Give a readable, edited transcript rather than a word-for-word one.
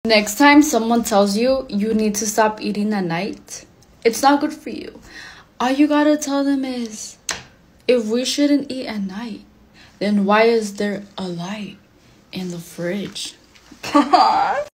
Next time someone tells you you need to stop eating at night, it's not good for you. All you gotta tell them is, if we shouldn't eat at night, then why is there a light in the fridge?